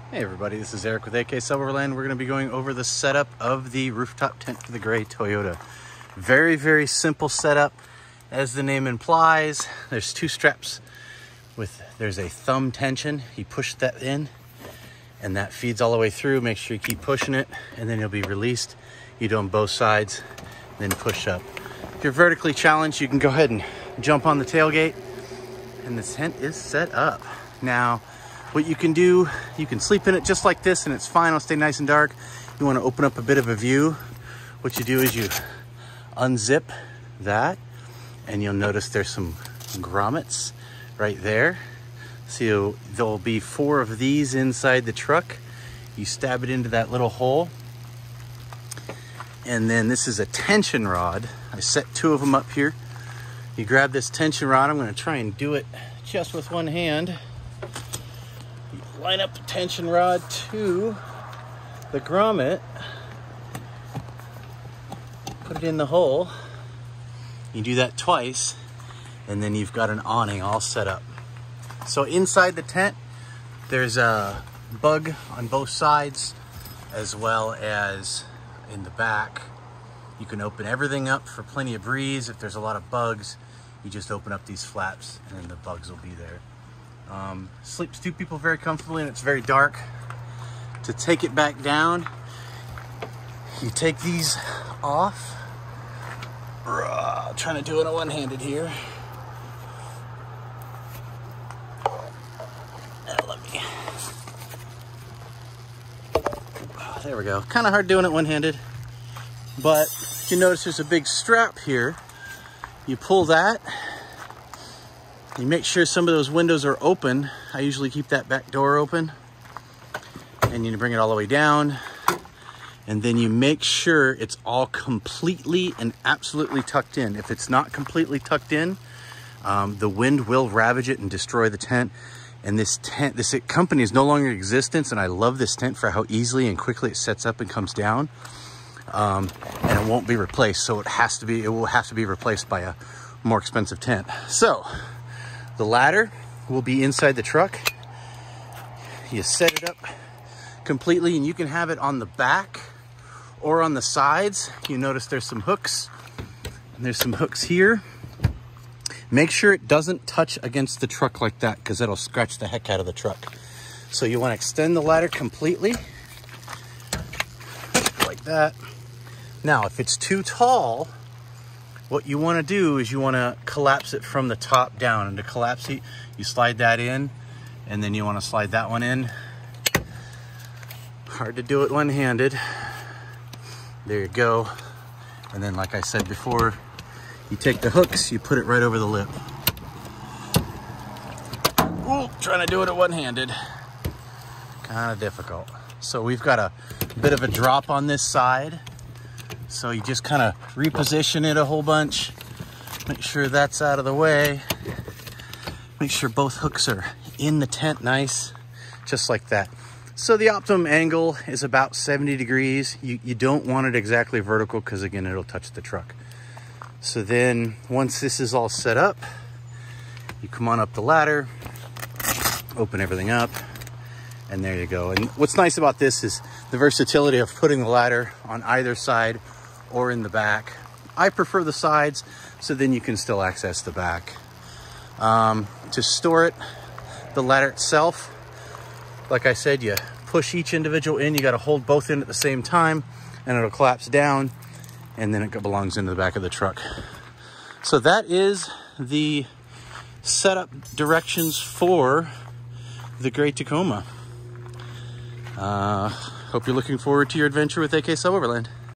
Hey everybody, this is Eric with AK Silverland. We're going to be going over the setup of the rooftop tent for the gray Toyota. Very simple setup. As the name implies, there's two straps there's a thumb tension. You push that in and that feeds all the way through. Make sure you keep pushing it and then you'll be released. You do on both sides, then push up. If you're vertically challenged, you can go ahead and jump on the tailgate and the tent is set up. Now, what you can do, you can sleep in it just like this and it's fine. It'll stay nice and dark. You want to open up a bit of a view. What you do is you unzip that and you'll notice there's some grommets right there. So there'll be 4 of these inside the truck. You stab it into that little hole. And then this is a tension rod. I set 2 of them up here. You grab this tension rod. I'm going to try and do it just with one hand. Line up the tension rod to the grommet, put it in the hole. You do that twice, and then you've got an awning all set up. So inside the tent, there's a bug on both sides, as well as in the back. You can open everything up for plenty of breeze. If there's a lot of bugs, you just open up these flaps, and then the bugs will be there. Sleeps 2 people very comfortably and it's very dark. To take it back down, you take these off. Trying to do it one-handed here. There we go. Kind of hard doing it one-handed, but you notice there's a big strap here. You pull that. You make sure some of those windows are open. I usually keep that back door open. And you bring it all the way down. And then you make sure it's all completely and absolutely tucked in. If it's not completely tucked in, the wind will ravage it and destroy the tent. And this company is no longer in existence. And I love this tent for how easily and quickly it sets up and comes down. And it won't be replaced. So it will have to be replaced by a more expensive tent. So the ladder will be inside the truck. You set it up completely and you can have it on the back or on the sides. You notice there's some hooks and there's some hooks here. Make sure it doesn't touch against the truck like that because that'll scratch the heck out of the truck. So you want to extend the ladder completely like that. Now, if it's too tall, what you want to do is you want to collapse it from the top down. And to collapse it, you slide that in, and then you want to slide that one in. Hard to do it one-handed. There you go. And then, like I said before, you take the hooks, you put it right over the lip. Ooh, trying to do it one-handed. Kind of difficult. So we've got a bit of a drop on this side. So you just kind of reposition it a whole bunch. Make sure that's out of the way. Make sure both hooks are in the tent nice, just like that. So the optimum angle is about 70 degrees. You don't want it exactly vertical because again, it'll touch the truck. So then once this is all set up, you come on up the ladder, open everything up, and there you go. And what's nice about this is the versatility of putting the ladder on either side or in the back. I prefer the sides, so then you can still access the back. To store it, the ladder itself, like I said, you push each individual in. You got to hold both in at the same time, and it'll collapse down, and then it belongs into the back of the truck. So that is the setup directions for the gray Tacoma. Hope you're looking forward to your adventure with AK Silverland.